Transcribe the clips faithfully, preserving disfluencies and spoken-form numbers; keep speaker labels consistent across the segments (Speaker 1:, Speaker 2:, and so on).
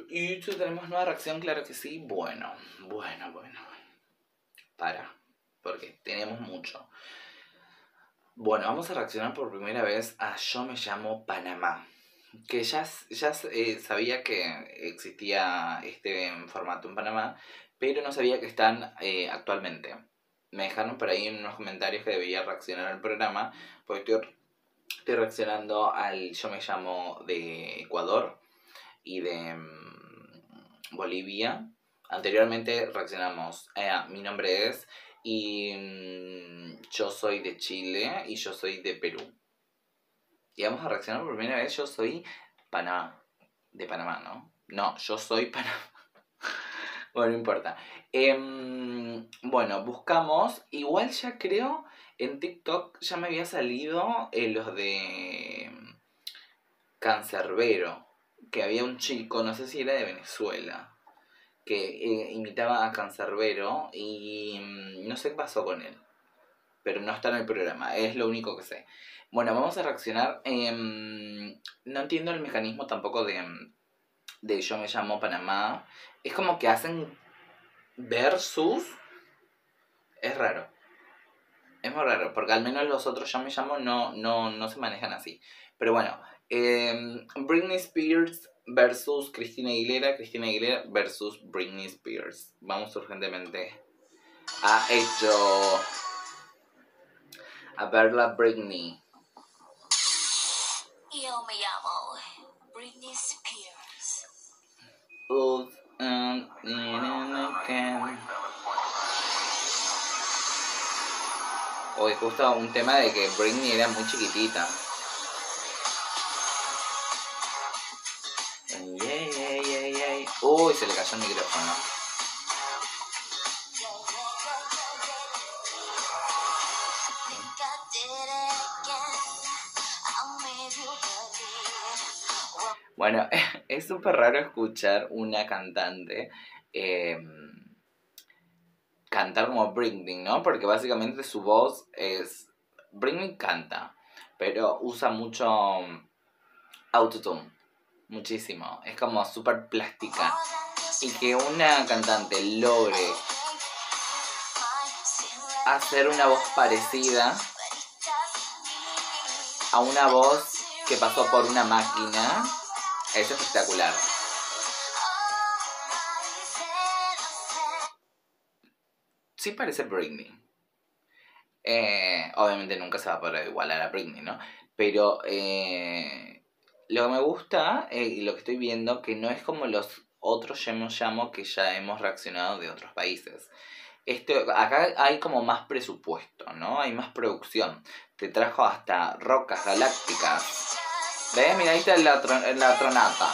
Speaker 1: YouTube tenemos nueva reacción, claro que sí. Bueno, bueno, bueno. Para, porque tenemos mucho. Bueno, vamos a reaccionar por primera vez a Yo Me Llamo Panamá. Que ya, ya eh, sabía que existía este formato en Panamá, pero no sabía que están eh, actualmente. Me dejaron por ahí en unos comentarios que debería reaccionar al programa, porque estoy, estoy reaccionando al Yo Me Llamo de Ecuador y de um, Bolivia. Anteriormente reaccionamos a Mi Nombre Es y um, Yo Soy de Chile y Yo Soy de Perú. Y vamos a reaccionar por primera vez. Yo soy Panamá. De Panamá, ¿no? No, yo soy Panamá. Bueno, no importa. Eh, bueno, buscamos. Igual ya creo en TikTok ya me había salido eh, los de Cancerbero. Que había un chico, no sé si era de Venezuela, que eh, imitaba a Cancerbero y mm, no sé qué pasó con él. Pero no está en el programa, es lo único que sé. Bueno, vamos a reaccionar. Eh, no entiendo el mecanismo tampoco de, de Yo Me Llamo Panamá. Es como que hacen versus. Es raro. Es muy raro, porque al menos los otros Yo Me Llamo no, no, no se manejan así. Pero bueno, eh, Britney Spears versus Cristina Aguilera. Cristina Aguilera versus Britney Spears. Vamos urgentemente a ello. A verla, Britney.
Speaker 2: Yo me llamo Britney Spears.
Speaker 1: Ooh, um, again. Hoy justo un tema de que Britney era muy chiquitita. Yeah, yeah, yeah, yeah. Uy, se le cayó el micrófono. Bueno, es súper raro escuchar una cantante eh, cantar como Britney, ¿no? Porque básicamente su voz es... Britney canta, pero usa mucho autotune, muchísimo. Es como súper plástica. Y que una cantante logre hacer una voz parecida a una voz que pasó por una máquina es espectacular. Sí parece Britney. Eh, obviamente nunca se va a poder igualar a Britney, ¿no? Pero eh, lo que me gusta eh, y lo que estoy viendo que no es como los otros Yo Me Llamo que ya hemos reaccionado de otros países. Esto, acá hay como más presupuesto, ¿no? Hay más producción. Te trajo hasta rocas galácticas. ¿Ves? Mira, ahí está la, tron la tronata.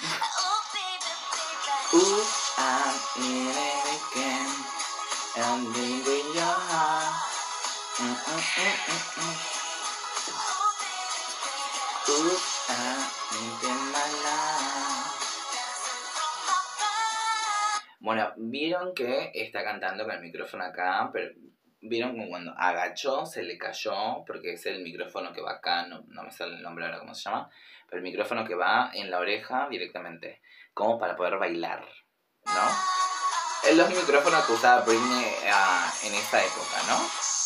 Speaker 1: Ooh, I'm in it again. I'm in your heart. Mm, mm, mm, mm, mm. Ooh, I'm in my life. Bueno, vieron que está cantando con el micrófono acá, pero vieron como cuando agachó se le cayó, porque es el micrófono que va acá, no, no me sale el nombre ahora cómo se llama, pero el micrófono que va en la oreja directamente, como para poder bailar, ¿no? Es los micrófonos que usaba Britney uh, en esa época, ¿no?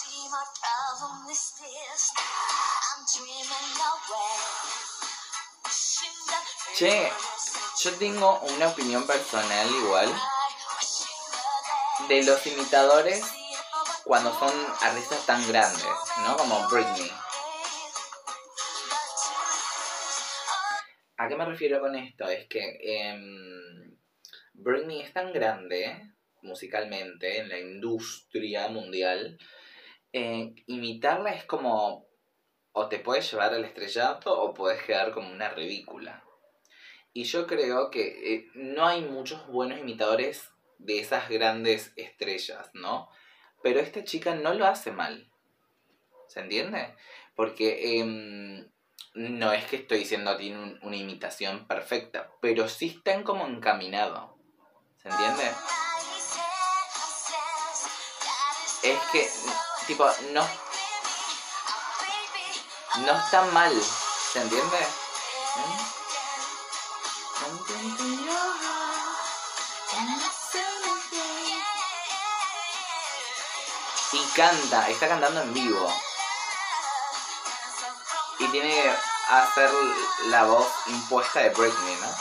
Speaker 1: Che, yo tengo una opinión personal igual de los imitadores cuando son artistas tan grandes, ¿no? Como Britney. ¿A qué me refiero con esto? Es que eh, Britney es tan grande musicalmente en la industria mundial, eh, imitarla es como o te puedes llevar al estrellato o puedes quedar como una ridícula. Y yo creo que eh, no hay muchos buenos imitadores de esas grandes estrellas, ¿no? Pero esta chica no lo hace mal. ¿Se entiende? Porque eh, no es que estoy diciendo a ti un, una imitación perfecta, pero sí están como encaminado. ¿Se entiende? Es que, tipo, no, no está mal. ¿Se entiende? ¿Eh? canta, está cantando en vivo. Y tiene que hacer la voz impuesta de Britney, ¿no?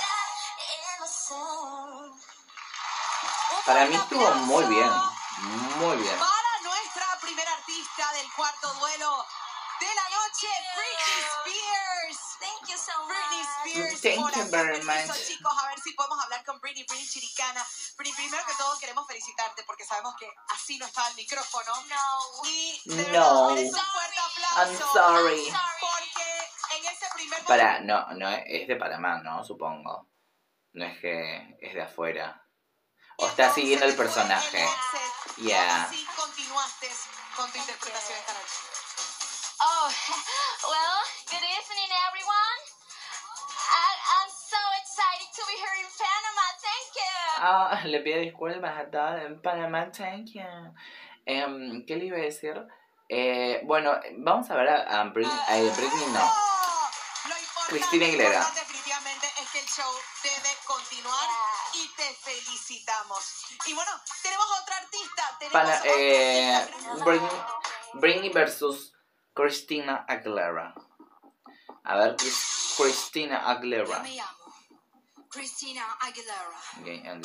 Speaker 1: Para mí estuvo muy bien, muy bien.
Speaker 3: Para nuestra primera artista del cuarto duelo de la noche, Britney Spears.
Speaker 2: Thank you so much.
Speaker 3: Britney Spears.
Speaker 1: Thank
Speaker 3: por
Speaker 1: you
Speaker 3: acá,
Speaker 1: very
Speaker 3: permiso,
Speaker 1: much.
Speaker 3: chicos, a ver si podemos hablar con Britney, Britney Chiricana. Britney, primero que todo queremos felicitarte porque sabemos que así no estaba el micrófono.
Speaker 2: No.
Speaker 3: Y de
Speaker 1: No.
Speaker 3: verdad, mereces un fuerte aplauso.
Speaker 1: I'm sorry.
Speaker 3: Porque en ese primer momento...
Speaker 1: Para, no, no es de Panamá, ¿no? Supongo. No es que es de afuera. O está siguiendo el personaje. Yeah.
Speaker 3: Así continuaste con tu interpretación esta noche.
Speaker 2: Oh, well, good evening, everyone. I, I'm so excited to be here in Panama. Thank you.
Speaker 1: Ah, le pido disculpas a todos en Panamá, thank you. Um, ¿Qué le iba a decir? Eh, bueno, vamos a ver a, a Britney, a Britney no.
Speaker 3: Lo importante,
Speaker 1: Cristina Aguilera.
Speaker 3: importante definitivamente es que el show debe continuar y te felicitamos. Y bueno, tenemos otra artista. Tenemos
Speaker 1: Para,
Speaker 3: otra
Speaker 1: eh,
Speaker 3: artista.
Speaker 1: Britney, Britney versus Christina Aguilera. A ver, Chris- Christina Aguilera.
Speaker 2: Yo me llamo Christina Aguilera.
Speaker 1: Okay, and-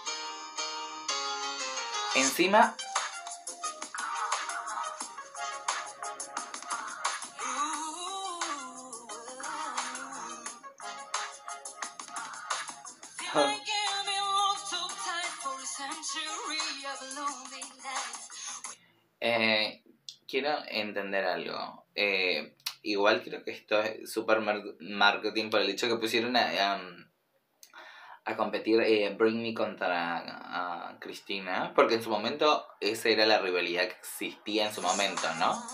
Speaker 1: Encima, eh, quiero entender algo. Eh, igual creo que esto es super mar- marketing por el hecho que pusieron a, um, a competir eh, Britney contra uh, Cristina, porque en su momento esa era la rivalidad que existía en su momento, ¿no?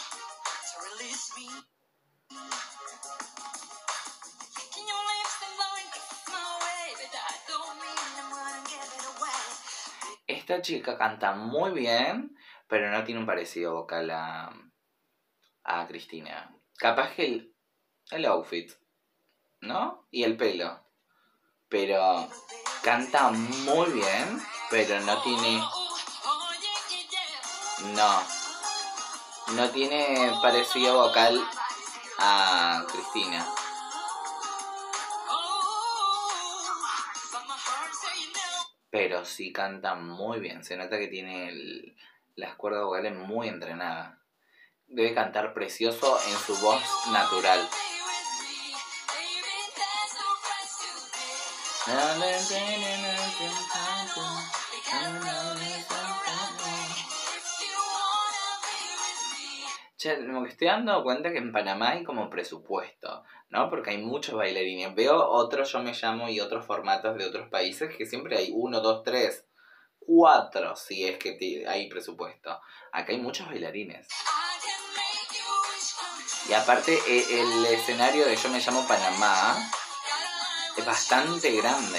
Speaker 1: Esta chica canta muy bien, pero no tiene un parecido vocal a, a Cristina. Capaz que el, el outfit, ¿no? Y el pelo. Pero canta muy bien, pero no tiene... No. No tiene parecido vocal a Cristina. Pero sí canta muy bien. Se nota que tiene el- las cuerdas vocales muy entrenadas. Debe cantar precioso en su voz natural. Che, me estoy dando cuenta que en Panamá hay como presupuesto, ¿no? Porque hay muchos bailarines. Veo otros Yo Me Llamo y otros formatos de otros países que siempre hay uno, dos, tres, cuatro, si es que te- hay presupuesto. Acá hay muchos bailarines. Y aparte e- el escenario de Yo Me Llamo Panamá es bastante grande.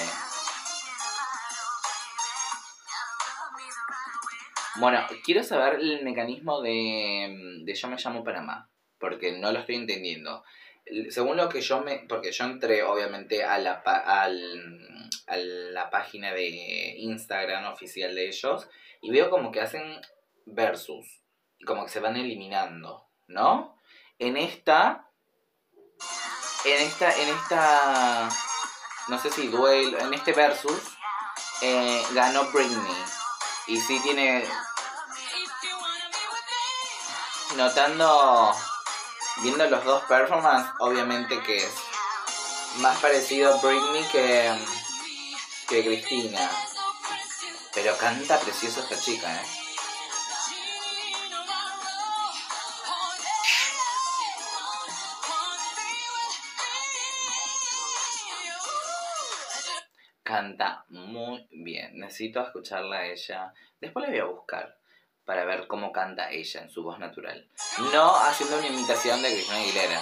Speaker 1: Bueno, quiero saber el mecanismo de, de Yo Me Llamo Panamá, porque no lo estoy entendiendo. El- Según lo que yo me... Porque yo entré, obviamente, a la, pa- al, a la página de Instagram oficial de ellos y veo como que hacen versus y como que se van eliminando, ¿no? En esta... En esta... En esta... No sé si duelo... En este versus eh, ganó Britney. Y sí tiene... Notando, viendo los dos performances, obviamente que es más parecido a Britney que, que Cristina. Pero canta precioso esta chica, ¿eh? Canta muy bien. Necesito escucharla a ella. Después la voy a buscar para ver cómo canta ella en su voz natural. No haciendo una imitación de Cristina Aguilera.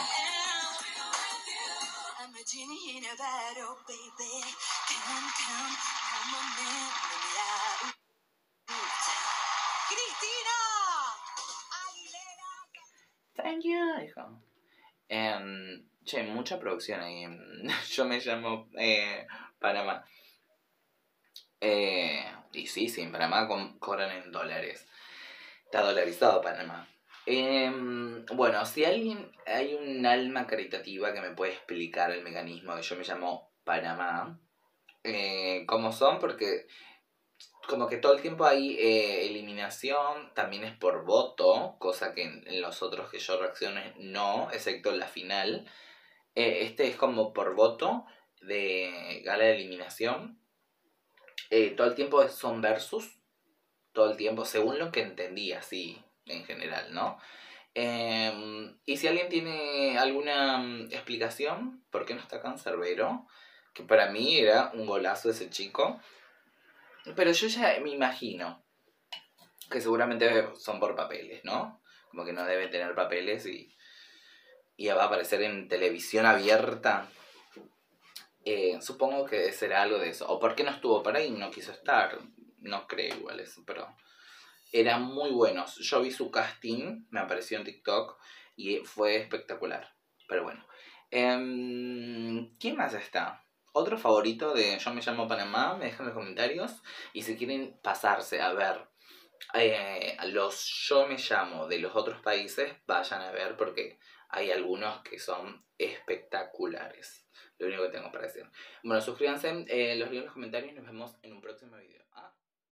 Speaker 3: Cristina Aguilera.
Speaker 1: Thank you, dijo. Em, che, mucha producción ahí. Yo Me Llamo eh, Panamá. Eh, y sí, sí, en Panamá com- cobran en dólares. Está dolarizado Panamá. Eh, bueno, si alguien, hay un alma caritativa que me puede explicar el mecanismo que yo me llamo Panamá, eh, cómo son, porque como que todo el tiempo hay eh, eliminación, también es por voto, cosa que en, en los otros que yo reaccioné no, excepto en la final. Eh, este es como por voto de gala de eliminación. Eh, todo el tiempo son versus, todo el tiempo, según lo que entendí así en general, ¿no? Eh, y si alguien tiene alguna mm, explicación, ¿por qué no está Cancerbero? Que para mí era un golazo ese chico. Pero yo ya me imagino que seguramente son por papeles, ¿no? Como que no debe tener papeles y, y va a aparecer en televisión abierta. Eh, supongo que será algo de eso. O por qué no estuvo para ahí, no quiso estar. No creo igual eso, pero eran muy buenos. Yo vi su casting, me apareció en TikTok y fue espectacular. Pero bueno. Eh, ¿Quién más está? Otro favorito de Yo me llamo Panamá, me dejan en los comentarios. Y si quieren pasarse a ver eh, los Yo me llamo de los otros países, vayan a ver porque hay algunos que son espectaculares. Lo único que tengo para decir. Bueno, suscríbanse, eh, los leo en los comentarios y nos vemos en un próximo video. Ah.